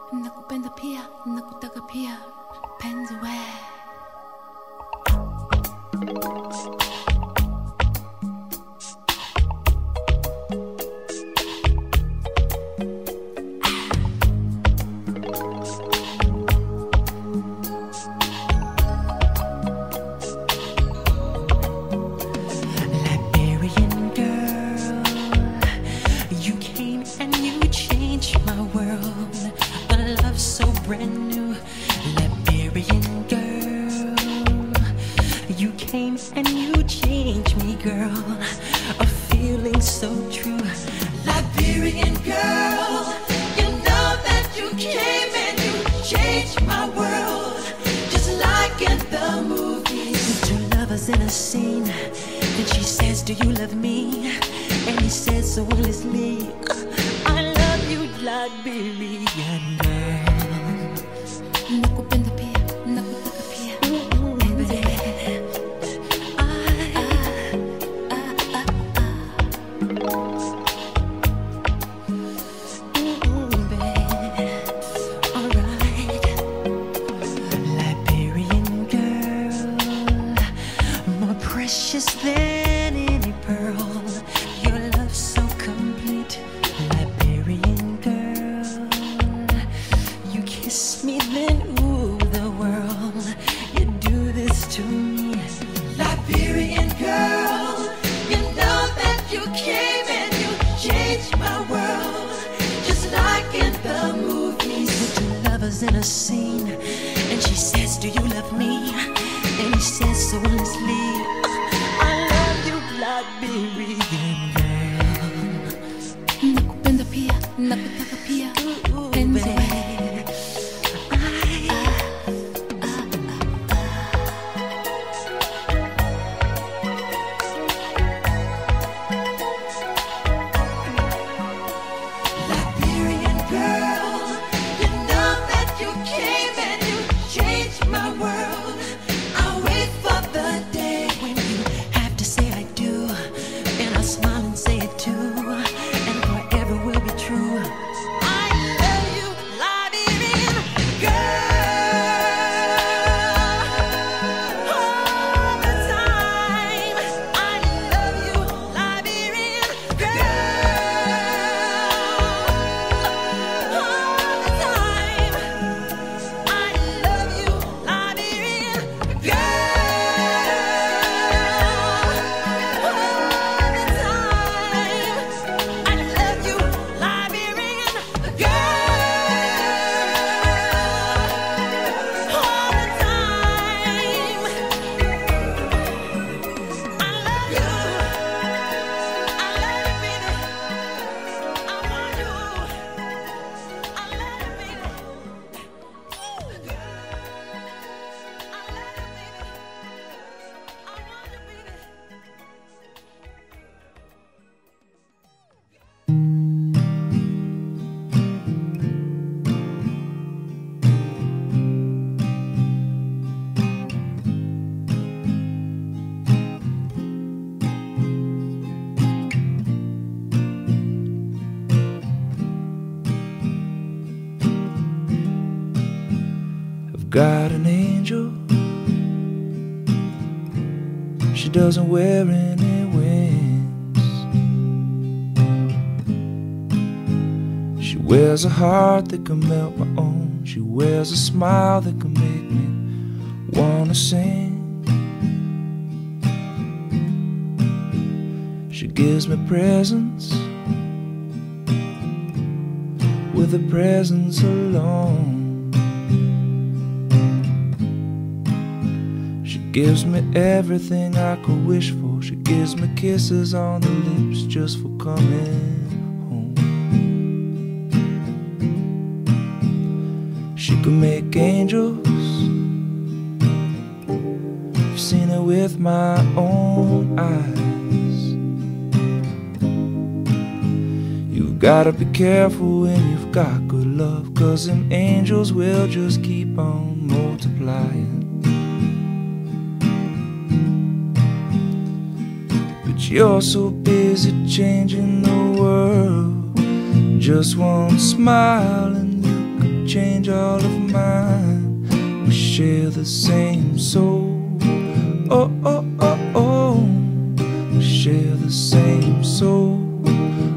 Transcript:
nakupenda pia, nakutaka pia, penzi we. Brand new Liberian girl, you came and you changed me, girl. A feeling so true. Liberian girl, you know that you came and you changed my world, just like in the movies. Two lovers in a scene, and she says, do you love me? And he says so honestly, I love you, Liberian girl. Nakupenda pia, nakutaka pia, penzi we. Alright, Liberian girl, more precious than any pearl. Your love's so complete, Liberian girl. You kiss me, then ooh, the world. You do this to me, Liberian girl. You know that you came and you changed my world, just like in the movies. Two lovers in a scene, and she says, do you love me? And he says so honestly, I love you, Liberian girl. Nakupenda pia, nakutaka pia, penzi we. Got an angel, she doesn't wear any wings. She wears a heart that can melt my own. She wears a smile that can make me wanna sing. She gives me presents with a presence alone. Gives me everything I could wish for. She gives me kisses on the lips just for coming home. She can make angels, I've seen it with my own eyes. You've gotta be careful when you've got good love, 'cause them angels will just keep on multiplying. You're so busy changing the world. Just one smile and you could change all of mine. We share the same soul. Oh, oh, oh, oh. We share the same soul.